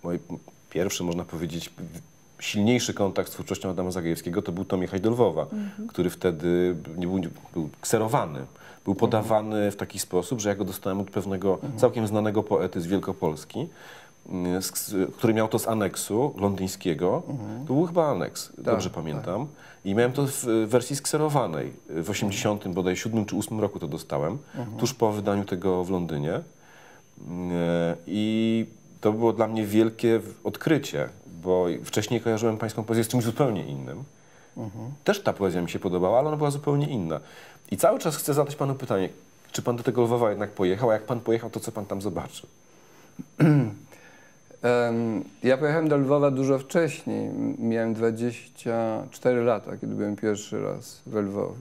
mój pierwszy, można powiedzieć, silniejszy kontakt z twórczością Adama Zagajewskiego to był Tom Jechać do Lwowa, który wtedy był kserowany. Był podawany w taki sposób, że ja go dostałem od pewnego całkiem znanego poety z Wielkopolski, który miał to z aneksu londyńskiego. To był chyba aneks, dobrze pamiętam. I miałem to w wersji skserowanej. W 80 bodaj 7 czy 8 roku to dostałem, tuż po wydaniu tego w Londynie. I to było dla mnie wielkie odkrycie, bo wcześniej kojarzyłem pańską poezję z czymś zupełnie innym. Też ta poezja mi się podobała, ale ona była zupełnie inna. I cały czas chcę zadać panu pytanie, czy pan do tego Lwowa jednak pojechał, a jak pan pojechał, to co pan tam zobaczył? Ja pojechałem do Lwowa dużo wcześniej. Miałem 24 lata, kiedy byłem pierwszy raz we Lwowie.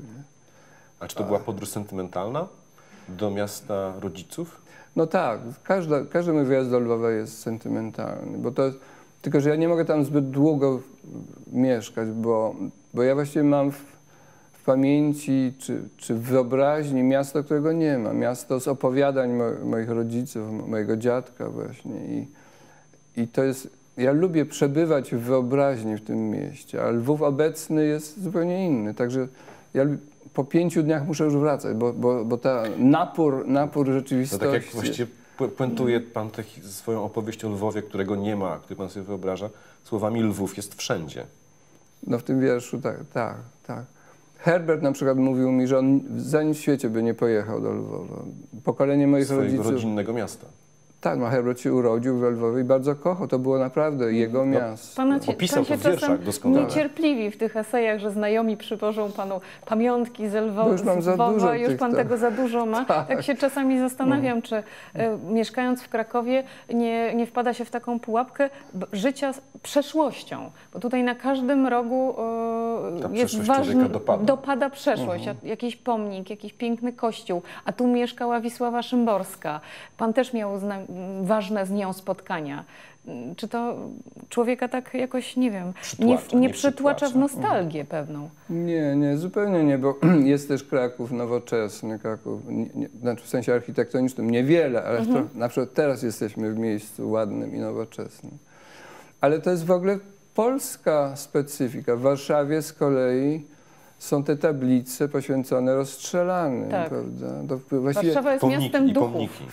A czy to była podróż sentymentalna do miasta rodziców? No tak, każdy mój wyjazd do Lwowa jest sentymentalny, bo to, tylko że ja nie mogę tam zbyt długo mieszkać, bo ja właściwie mam w pamięci czy w wyobraźni miasto, którego nie ma. Miasto z opowiadań moich rodziców, mojego dziadka właśnie. I to jest, ja lubię przebywać w wyobraźni w tym mieście, a Lwów obecny jest zupełnie inny. Także ja po 5 dniach muszę już wracać, bo ta napór rzeczywistości... To tak jak właściwie puentuje pan swoją opowieść o Lwowie, którego nie ma, który pan sobie wyobraża, słowami Lwów jest wszędzie. No w tym wierszu, tak. Herbert na przykład mówił mi, że on za nic w świecie by nie pojechał do Lwowa. Pokolenie moich rodziców... Swojego rodzinnego miasta. Tak, no Herbert się urodził we Lwowie i bardzo kochał. To było naprawdę jego miasto. Opisał to w wierszach doskonale. Niecierpliwi w tych esejach, że znajomi przywożą panu pamiątki z Lwowa. Już mam za dużo już pan tego za dużo ma. Tak się czasami zastanawiam, czy mieszkając w Krakowie nie wpada się w taką pułapkę życia z przeszłością. Bo tutaj na każdym rogu jest ważny, dopada przeszłość. Jakiś pomnik, jakiś piękny kościół. A tu mieszkała Wisława Szymborska. Pan też miał ważne z nią spotkania. Czy to człowieka tak jakoś, nie wiem, nie przytłacza w nostalgię pewną? Nie, zupełnie nie, bo jest też Kraków nowoczesny, znaczy w sensie architektonicznym niewiele, ale na przykład teraz jesteśmy w miejscu ładnym i nowoczesnym. Ale to jest w ogóle polska specyfika. W Warszawie z kolei są te tablice poświęcone rozstrzelanym, prawda? Warszawa jest miastem duchów.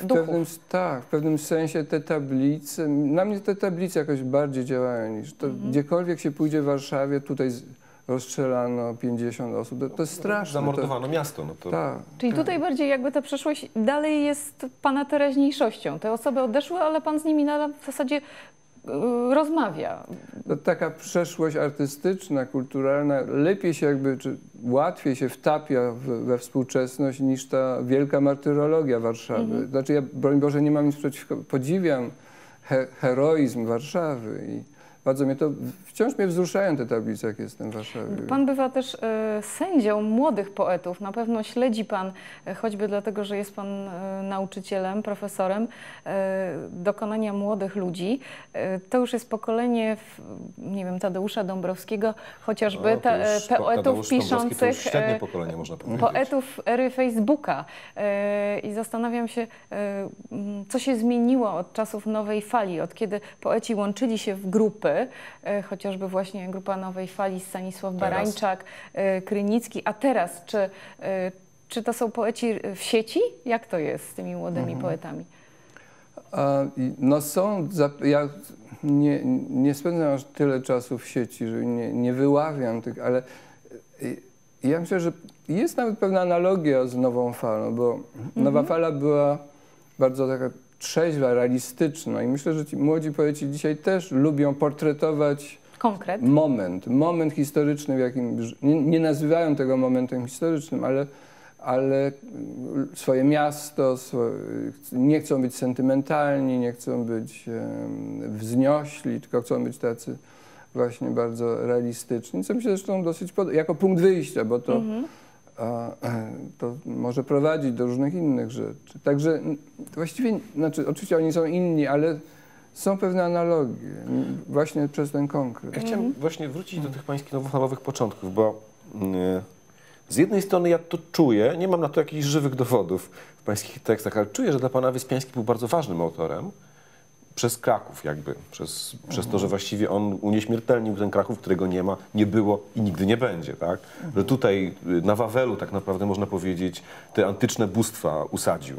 W pewnym sensie te tablice, na mnie te tablice jakoś bardziej działają niż to, gdziekolwiek się pójdzie w Warszawie, tutaj rozstrzelano 50 osób, to jest straszne. Zamordowano miasto. No to... Czyli tutaj bardziej jakby ta przeszłość dalej jest pana teraźniejszością. Te osoby odeszły, ale pan z nimi nadal w zasadzie rozmawia. To taka przeszłość artystyczna, kulturalna lepiej się czy łatwiej się wtapia we współczesność niż ta wielka martyrologia Warszawy. Znaczy ja, broń Boże, nie mam nic przeciwko, podziwiam heroizm Warszawy i bardzo wciąż mnie wzruszają te tablice, jak jestem w Warszawie. Pan bywa też sędzią młodych poetów. Na pewno śledzi pan, choćby dlatego, że jest pan nauczycielem, profesorem, dokonania młodych ludzi. To już jest pokolenie, nie wiem, Tadeusza Dąbrowskiego, chociażby poetów piszących, to już średnie pokolenie, można powiedzieć. Poetów ery Facebooka. I zastanawiam się, co się zmieniło od czasów Nowej Fali, od kiedy poeci łączyli się w grupy, chociażby właśnie grupa Nowej Fali, Stanisław Barańczak, Krynicki, a teraz czy to są poeci w sieci? Jak to jest z tymi młodymi poetami? No ja nie spędzam aż tyle czasu w sieci, że nie wyławiam tych, ale ja myślę, że jest nawet pewna analogia z Nową Falą, bo Nowa Fala była bardzo taka trzeźwa, realistyczna i myślę, że ci młodzi poeci dzisiaj też lubią portretować moment historyczny, w jakim nie nazywają tego momentem historycznym, ale swoje miasto, nie chcą być sentymentalni, nie chcą być wzniośli, tylko chcą być tacy właśnie bardzo realistyczni, co mi się zresztą dosyć podoba, jako punkt wyjścia, bo to to może prowadzić do różnych innych rzeczy. Także właściwie, oczywiście oni są inni, ale są pewne analogie właśnie przez ten konkret. Ja chciałem właśnie wrócić do tych pańskich nowofalowych początków, bo z jednej strony ja to czuję, nie mam na to jakichś żywych dowodów w pańskich tekstach, ale czuję, że dla pana Wyspiański był bardzo ważnym autorem, przez Kraków jakby, przez to, że właściwie on unieśmiertelnił ten Kraków, którego nie ma, nie było i nigdy nie będzie, tak? Że tutaj na Wawelu tak naprawdę można powiedzieć te antyczne bóstwa usadził.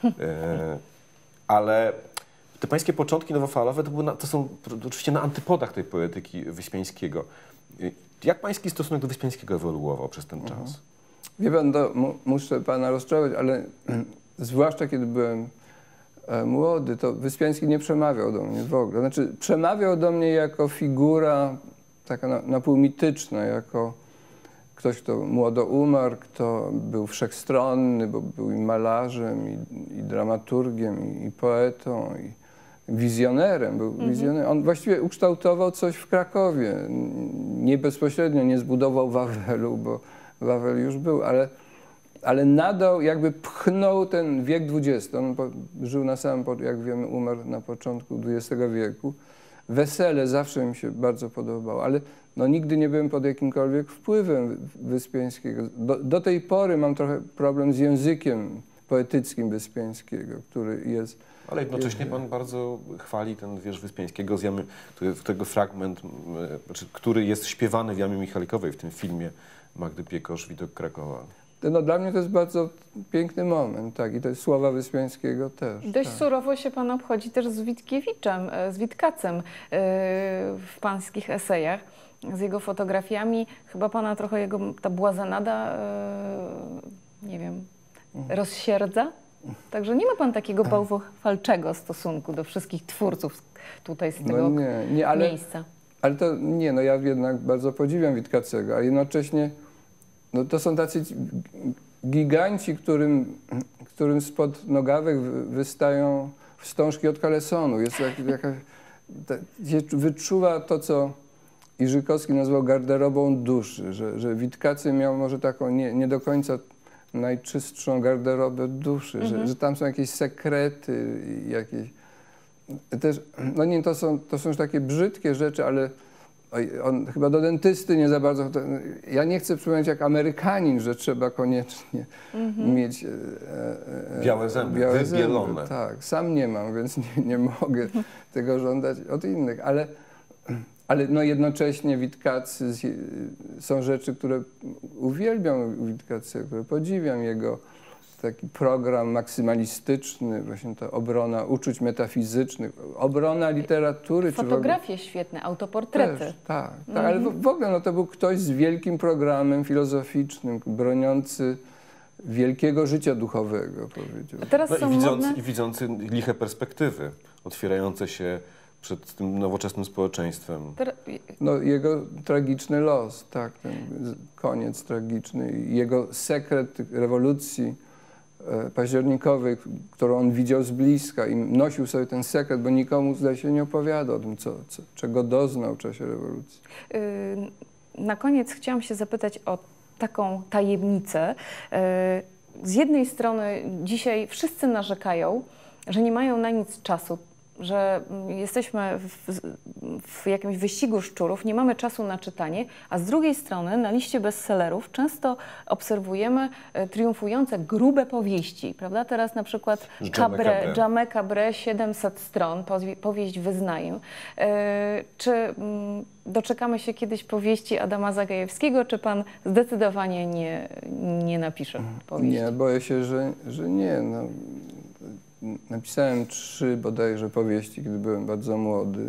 Ale te pańskie początki nowofalowe to są oczywiście na antypodach tej poetyki Wyspiańskiego. Jak pański stosunek do Wyspiańskiego ewoluował przez ten czas? Wie pan, muszę pana rozczarować, ale zwłaszcza kiedy byłem młody, to Wyspiański nie przemawiał do mnie w ogóle. Znaczy, przemawiał do mnie jako figura taka na pół mityczna, jako ktoś, kto młodo umarł, kto był wszechstronny, bo był i malarzem, i dramaturgiem, i poetą, i wizjonerem. Był wizjonerem. On właściwie ukształtował coś w Krakowie. Nie bezpośrednio nie zbudował Wawelu, bo Wawel już był, ale nadał, jakby pchnął ten wiek XX. On żył na samym, jak wiemy, umarł na początku XX wieku. Wesele zawsze mi się bardzo podobało, ale no, nigdy nie byłem pod jakimkolwiek wpływem Wyspiańskiego. Do tej pory mam trochę problem z językiem poetyckim Wyspiańskiego, który jest... Ale jednocześnie pan bardzo chwali ten wiersz Wyspiańskiego, którego fragment, który jest śpiewany w Jamie Michalikowej w tym filmie Magdy Piekosz, Widok Krakowa. No, dla mnie to jest bardzo piękny moment, tak, i to jest słowa Wyspiańskiego też. Dość tak. surowo się pan obchodzi też z Witkiewiczem, z Witkacem w pańskich esejach, z jego fotografiami. Chyba pana trochę ta błazenada, nie wiem, rozsierdza? Także nie ma pan takiego bałwochwalczego stosunku do wszystkich twórców tutaj z tego miejsca. Ale to nie, no ja jednak bardzo podziwiam Witkacego, a jednocześnie no to są tacy giganci, którym spod nogawek wystają wstążki od kalesonu. Jest wyczuwa to, co Iżykowski nazwał garderobą duszy, że Witkacy miał może taką nie do końca najczystszą garderobę duszy, że tam są jakieś sekrety, jakieś... Też, no nie, to są już takie brzydkie rzeczy, ale on chyba do dentysty nie za bardzo... Ja nie chcę przypomnieć jak Amerykanin, że trzeba koniecznie mieć białe zęby, wybielone. Tak, sam nie mam, więc nie mogę tego żądać od innych, ale no jednocześnie Witkacy są rzeczy, które uwielbiam Witkacego, które podziwiam. Jego taki program maksymalistyczny, właśnie ta obrona uczuć metafizycznych, obrona literatury. Fotografie świetne, autoportrety. Też, tak, ale w ogóle no, to był ktoś z wielkim programem filozoficznym, broniący wielkiego życia duchowego, powiedziałbym. Teraz są i widzący liche perspektywy, otwierające się przed tym nowoczesnym społeczeństwem. No, jego tragiczny los, tak, ten koniec tragiczny, jego sekret rewolucji październikowej, którą on widział z bliska i nosił sobie ten sekret, bo nikomu, zdaje się, nie opowiada o tym, czego doznał w czasie rewolucji. Na koniec chciałam się zapytać o taką tajemnicę. Z jednej strony dzisiaj wszyscy narzekają, że nie mają na nic czasu, że jesteśmy w jakimś wyścigu szczurów, nie mamy czasu na czytanie, a z drugiej strony na liście bestsellerów często obserwujemy triumfujące grube powieści, prawda? Teraz na przykład Jamé Cabré, 700 stron, powieść Wyznaję. Czy doczekamy się kiedyś powieści Adama Zagajewskiego, czy pan zdecydowanie nie napisze powieści? Nie, boję się, że nie. No. Napisałem 3 bodajże powieści, kiedy byłem bardzo młody.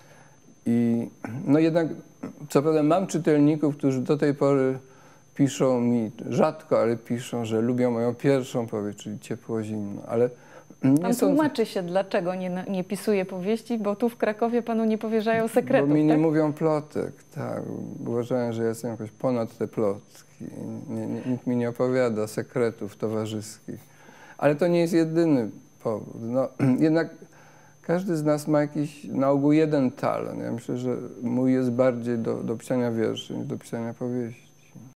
I no jednak, co prawda mam czytelników, którzy do tej pory piszą mi, rzadko, ale piszą, że lubią moją pierwszą powieść, czyli Ciepło zimno, ale Pan tłumaczy się, dlaczego nie pisuje powieści, bo tu w Krakowie panu nie powierzają sekretów, bo mi nie tak? mówią plotek, tak. Uważają, że jestem jakoś ponad te plotki. Nikt mi nie opowiada sekretów towarzyskich. Ale to nie jest jedyny powód. No, jednak każdy z nas ma jakiś, na ogół jeden talent. Ja myślę, że mój jest bardziej do pisania wierszy niż do pisania powieści.